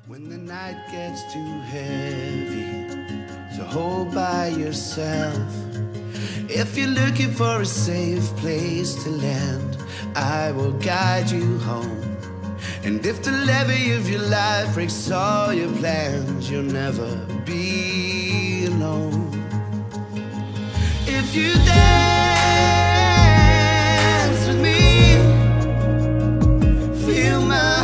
When the night gets too heavy to hold by yourself, if you're looking for a safe place to land, I will guide you home. And if the levee of your life breaks all your plans, you'll never be alone. If you dance with me, feel my